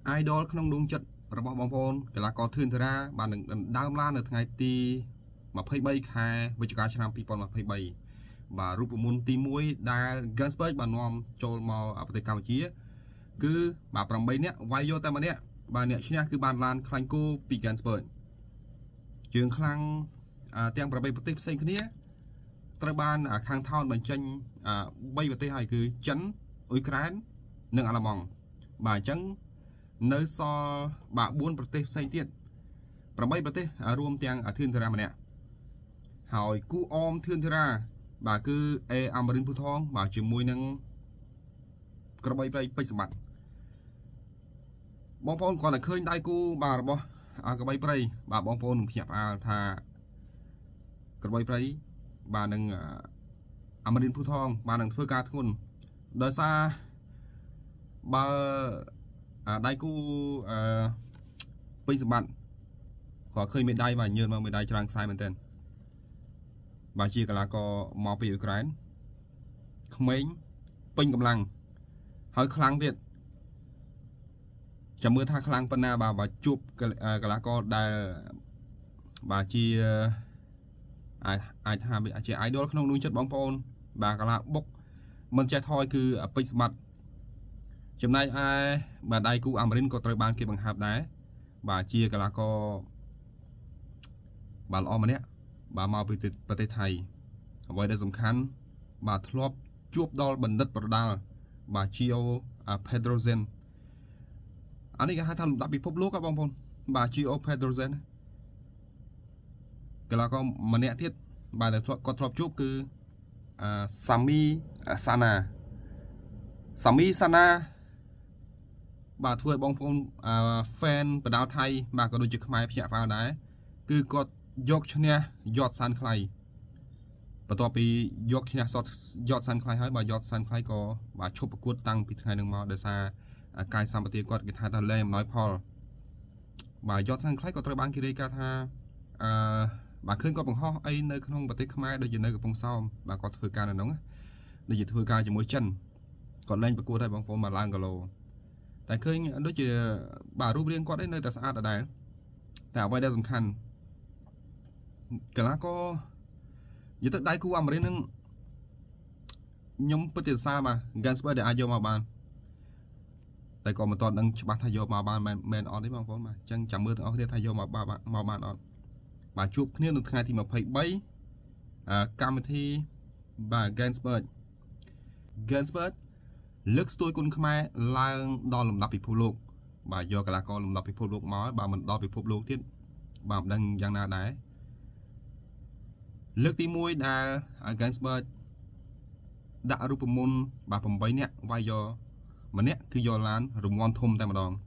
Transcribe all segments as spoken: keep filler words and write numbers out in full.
idol ក្នុងដួងចិត្តរបស់បងប្អូនកីឡាករធឿនធារាបាននឹងដើមឡើងនៅថ្ងៃទី23ខែវិច្ឆិកាឆ្នាំ2023បាទរូបមន្តទី1ដែល Gansberg បាននាំចូលមកប្រទេសកម្ពុជាគឺបាទ8នាក់វាយយកតែម្នាក់បាទអ្នកឈ្នះគឺបានឡានខ្លាញ់គោពី Gansberg ជើងខ្លាំងទាំង8ប្រទេសផ្សេងគ្នាត្រូវបានខាងថោនបញ្ចេញ3ប្រទេសហើយគឺចិនអ៊ុយក្រែននិងអាល្លឺម៉ង់បាទអញ្ចឹងនៅសល់បាទ4ប្រទេសផ្សេងទៀត8ប្រទេសរួមទាំងធឿនធារាម្នាក់ហើយគូអមធឿនធារាបាទគឺអេអាម៉ារីនភូថងបាទជាមួយនឹងក្របីព្រៃពេជ្រសម្បត្តិបងប្អូនគាត់តែឃើញដៃគូបាទរបស់ក្របីព្រៃបាទបងប្អូននឹងភ្ញាក់ផ្អើលថាក្របីព្រៃបាទនឹងអាម៉ារីនភូថងបាទនឹងធ្វើការធ្ងន់ដោយសារបើដៃគូអឺពេញសម្បត្តិគាត់ឃើញមេដាយបាទញើសមកមេដាយច្រើនខ្សែមែនទែនបាទជាកីឡាករមកពីអ៊ុយក្រែនក្មេងពេញកម្លាំងហើយខ្លាំងទៀតចាំមើលថាខ្លាំងប៉ុណ្ណាបាទបើជួបកីឡាករដែលបាទជាអាចអាចថាជា idol ក្នុងដួងចិត្តបងប្អូនបាទកីឡាបុកមិនចេះថយគឺពេជ្រសម្បត្តិចំណែកឯបាទដៃគូអាម៉ារីនក៏ត្រូវបានគេបង្ហើបដែរបាទជាកីឡាករបាទល្អម្នាក់បាទមកពីប្រទេសថៃអ្វីដែលសំខាន់បាទធ្លាប់ជួបដល់បណ្ឌិតប្រដាល់បាទ Gio Pedrozen អានេះគេហៅថាលំដាប់ពិភពលោកបងប្អូនបាទ Gio Pedrozen កីឡាករម្នាក់ទៀតបាទដែលគាត់ធ្លាប់ជួបគឺ Sami Sana Sami Sana បាទធ្វើឲ្យបងប្អូន fan បណ្ដាលថៃបាទក៏ដូចជាខ្មែរភ្ញាក់ផ្អើលដែរគឺគាត់យកឈ្នះយតសានខ្លៃបន្ទាប់ពីយកឈ្នះសតយតសានខ្លៃហើយបាទយតសានខ្លៃក៏បាទឈប់ប្រកួតតាំងពីថ្ងៃនឹងមកដោយសារកាយសម្បត្តិគាត់គេថាថាលែងអំណោយផលបាទយតសានខ្លៃក៏ត្រូវបានគេរាយការណ៍ថាអឺបាទឃើញគាត់បង្ហោះអីនៅក្នុងប្រទេសខ្មែរដូចជានៅកំពង់សោមបាទគាត់ធ្វើការនៅនោះដូចជាធ្វើការជាមួយចិនគាត់លែងប្រកួតហើយបងប្អូនមកឡើងគីឡូតែឃើញដូចជាបាទរូបរាងគាត់ឯនៅតែស្អាតដដែលតែអ្វីដែលសំខាន់កីឡាករនិយាយទៅដៃគូអាម៉ារីននឹងខ្ញុំពិតជាសរសើរបាទ Gansberg ដែលអាចយកមកបានតែក៏មិនទាន់ដឹងច្បាស់ថាយកមកបានមែនអត់ទេបងប្អូនបាទអញ្ចឹងចាំមើលទាំងអស់គ្នាថាយកមកបានមកបានអត់បាទជួបគ្នានៅថ្ងៃទី23កម្មវិធីបាទ Gansberg Gansberg លើកស្ទួយគុណខ្មែរឡើងដល់លំដាប់ពិភពលោកបាទយកកីឡាករលំដាប់ពិភពលោកមកបាទមិនដល់ពិភពលោកទៀតបាទមិនដឹងយ៉ាងណាដែរលើកទី1ដែល Gansberg ដាក់រូបមន្តបាទ8នាក់វាយយកម្នាក់គឺយកឡានរង្វាន់ធំតែម្ដង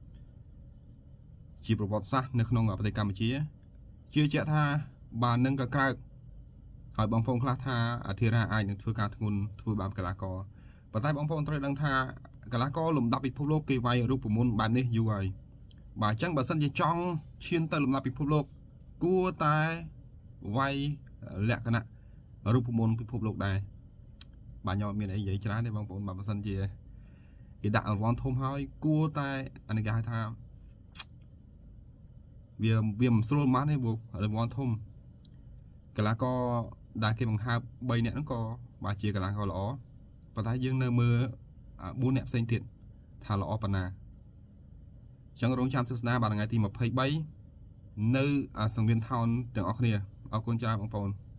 ជាប្រវត្តិសាស្ត្រនៅក្នុងប្រទេសកម្ពុជាជឿជាក់ថាបាទនឹងក៏ក្រើកហើយបងប្អូនខ្លះថាអាធិរាអាចនឹងធ្វើការធ្ងន់ធ្វើបាបកីឡាករប៉ុន្តែបងប្អូនត្រូវដឹងថាកីឡាករលំដាប់ពិភពលោកគេវាយរូបមន្តបែបនេះយូរហើយបាទអញ្ចឹងបើសិនជាចង់ឈានទៅលំដាប់ពិភពលោកគួរតែវាយលក្ខណៈរូបមន្តពិភពលោកដែរបាទខ្ញុំអត់មានអីនិយាយច្រើនទេបងប្អូនបាទបើសិនជាគេដាក់រង្វាន់ធំហើយគួរតែអានេះគេហៅថាវាវាមិនស្រួលម៉ាស់ទេបងរង្វាន់ធំកីឡាករដែលគេបង្ហើប3នាក់ហ្នឹងក៏បាទជាកីឡាករល្អប៉ុន្តែយើងនៅមើល4នាក់ផ្សេងទៀតថាល្អប៉ុណ្ណាអញ្ចឹងរងចាំទស្សនាបាទថ្ងៃទី23នៅសង្វៀនថោនទាំងអស់គ្នាអរគុណច្រើនបងប្អូន